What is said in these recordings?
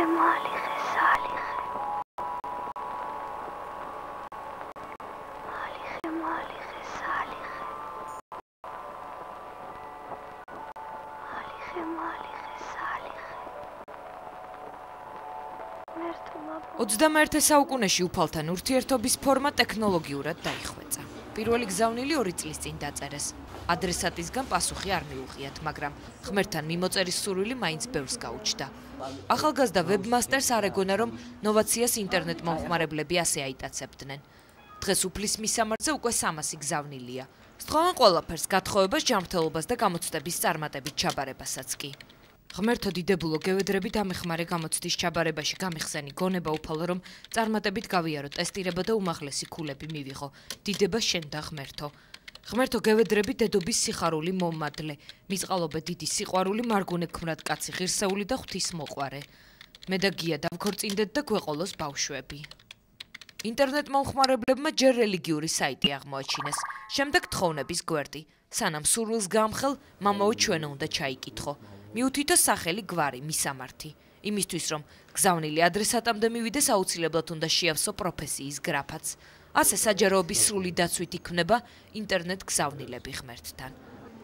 21 საუკუნეში უფალთან ურთიერთობის ფორმა ტექნოლოგიურად დაიხვეწა. პირველი გზავნილი 2 წლის წინ დაწერეს. ადრესატისგან პასუხი არ მიუღიათ, მაგრამ ღმერთთან მიმოწერის სურვილი მაინც ბევრს გაუჩნდა. ახალგაზრდა ვებმასტერს არ ეგონა, რომ ნოვაციას ინტერნეტ მომხმარებლები ასე აიტაცებდნენ. დღეს უფლის მისამართზე უკვე 300 გზავნილია. სთხოვენ ყველაფერს, გათხოვებას, ჯანმრთელობას და გამოცდების წარმატებით ჩაბარებასაც კი. ღმერთო დიდებულო, გევედრებით ამეხმარე გამოცდის ჩაბარებაში გამიხსენი გონება უფალო, რომ წარმატებით გავიარო ტესტირება და უმაღლესი ქულები მივიღო. დიდება შენ და ღმერთო. ღმერთო, გევედრებით დედობის სიხარული მომადლე, მისყალობე დიდი სიყვარული, მარგუნე ქმრად კაცი, ღირსეული და ღვთის მოყვარე. მე და გია დავქორწინდეთ და გვეყოლოს ბავშვები. ინტერნეტ მომხმარებლებმა ჯერ რელიგიური საიტი აღმოაჩინეს, შემდეგ თხოვნების გვერდი. სანამ სურვილს გაამხელ, მამაო ჩვენო უნდა ჩაიკითხო. მიუთითო სახელი, გვარი, მისამართი. იმისთვის, რომ გზავნილი ადრესატამდე მივიდეს, აუცილებლად უნდა შეავსო პროფესიის გრაფაც. ასე საჯაროობის სრული დაცვით იქმნება ინტერნეტ გზავნილები ღმერთთან.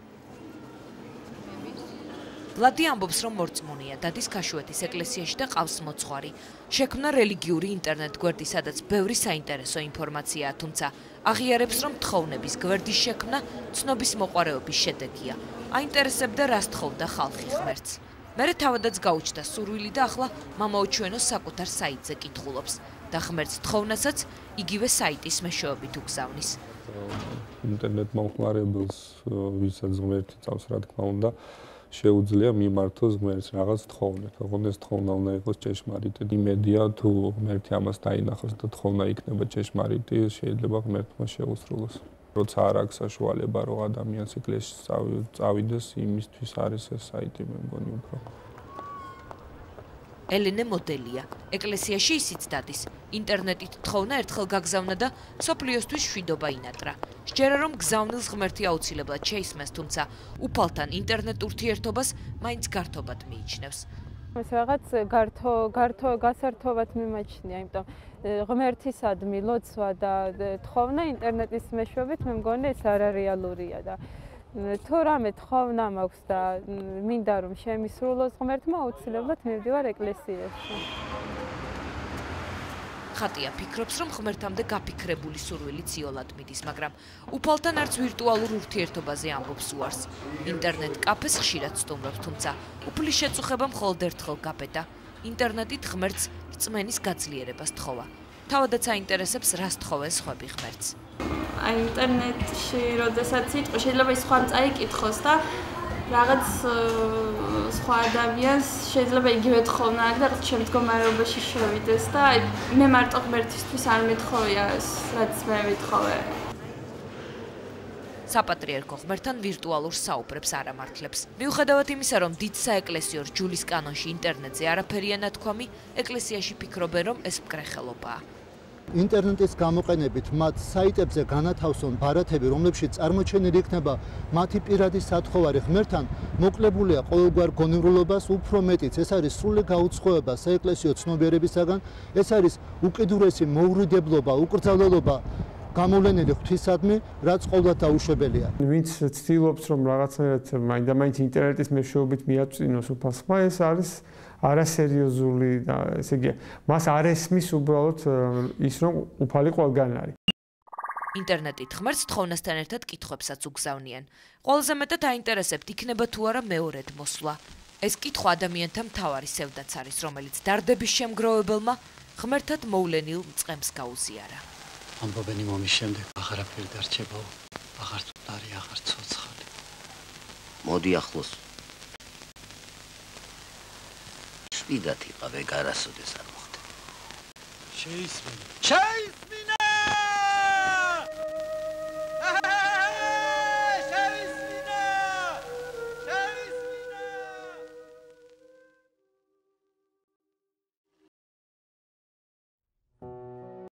ვლადი ამბობს, რომ მორწმუნეა, დადის ქაშუეთის ეკლესიაში და ყავს მოძღვარი. შექმნა რელიგიური ინტერნეტ გვერდი, სადაც ბევრი საინტერესო ინფორმაციაა, თუმცა აღიარებს, რომ თხოვნების გვერდის შექმნა ცნობის მოყვარეობის შედეგია. აინტერესებდა, რას თხოვდა ხალხი ღმერთს. მერე თავადაც გაუჩნდა სურვილი და ახლა მამაო ჩვენო საკუთარ საიტზე კითხულობს და ღმერთს თხოვნასაც იგივე საიტის მეშვეობით უგზავნის. ინტერნეტ მომხმარებელს, ვისაც ღმერთი წავს, რა თქმა უნდა, შეუძლია მიმართოს ღმერთს რაღაც თხოვნა. თქო, ეს თხოვნა უნდა იყოს ჭეშმარიტი. იმედია, თუ ღმერთი ამას დაინახავს და თხოვნა იქნება ჭეშმარიტი, შეიძლება ღმერთმა შეუსრულოს. როცა არ აქვს საშუალება, რომ ადამიანს ეკლესიაში წავიდეს, იმისთვის არის ეს საიტი, მე მგონი უფრო. ელენე მოდელია. ეკლესიაში ისიც დადის. ინტერნეტით თხოვნა ერთხელ გაგზავნა და სოფლიოსთვის შვიდობა ინატრა. სჯერა, რომ გზავნილს ღმერთი აუცილებლად შეისმეს, თუმცა უფალთან ინტერნეტ ურთიერთობას მაინც გართობად მიიჩნევს. ეს რაღაც გართო გასართობად მიმაჩნია, იმიტომ ღმერთისადმი ლოცვა და თხოვნა ინტერნეტის მეშვეობით მე მგონი ეს არარეალურია და თუ რამე თხოვნა მაქვს და მინდა რომ შემისრულოს ღმერთმა, აუცილებლად მივდივარ ეკლესიაში. ხატია ფიქრობს, რომ ღმერთამდე გაფიქრებული სურვილი ციოლად მიდის, მაგრამ უფალთან არც ვირტუალურ ურთიერთობაზე ამბობს უარს. ინტერნეტ კაფეს ხშირად სტუმრობს, თუმცა უფლის შეწუხება მხოლოდ ერთხელ გაბედა. ინტერნეტით ღმერთს რწმენის გაძლიერებას თხოვა. თავადაც აინტერესებს, რას თხოვენ სხვები ღმერთს. აი ინტერნეტში როდესაც იტყვა, შეიძლება ის სხვა წაიკითხოს და რაღაც სხვა ადამიანს შეიძლება იგივე თხოვნა აქვს და რაღაც შემდგომარეობაში შევიდეს და აი მე მარტო ღმერთისთვის არ მეთხოვია ეს, რაც მე მეთხოვე. საპატრიარქო ღმერთთან ვირტუალურ საუბრებს არ ამართლებს. მიუხედავად იმისა, რომ დიდ საეკლესიო რჯულის კანონში ინტერნეტზე არაფერია ნათქვამი, ეკლესიაში ფიქრობენ, რომ ეს მკრეხელობაა. ინტერნეტის გამოყენებით მათ საიტებზე განათავსონ ბარათები, რომლებშიც წარმოჩენილი იქნება მათი პირადი სათხოვარი ღმერთთან, მოკლებულია ყოველგვარ გონივრულობას, უფრო მეტიც ეს არის სრული გაუცხოება საეკლესიო ცნობიერებისაგან, ეს არის უკიდურესი მოურიდებლობა, უკრძალელობა გამოვლენილი ღვთისადმი, რაც ყოველდღე დაუშვებელია. ვინც ცდილობს, რომ რაღაცნაირად მაინდა-მაინც ინტერნეტის მეშვეობით მიაწვინოს უფალს ხმა, ეს არის არასერიოზული და ესე იგი, მას არ ესმის უბრალოდ ის, რომ უფალი ყველგან არის. ინტერნეტით ღმერთს თხოვნასთან ერთად კითხვებსაც უგზავნიან. ყველაზე მეტად აინტერესებთ, იქნება თუ არა მეორედ მოსვლა. ეს კითხვა ადამიანთა მთავარი სევდაც არის, რომელიც დარდების შემგროვებელმა ღმერთად მოვლენილ მწყემს გაუზიარა. ამბობენ იმომის შემდეგ აღარაფერი დარჩებაო, აღარ თუთარი, აღარ ცოცხალი. მოდი ახლოს. შვიდათ იყავე, გარასოდეს არ მოხდე. შეისმენ.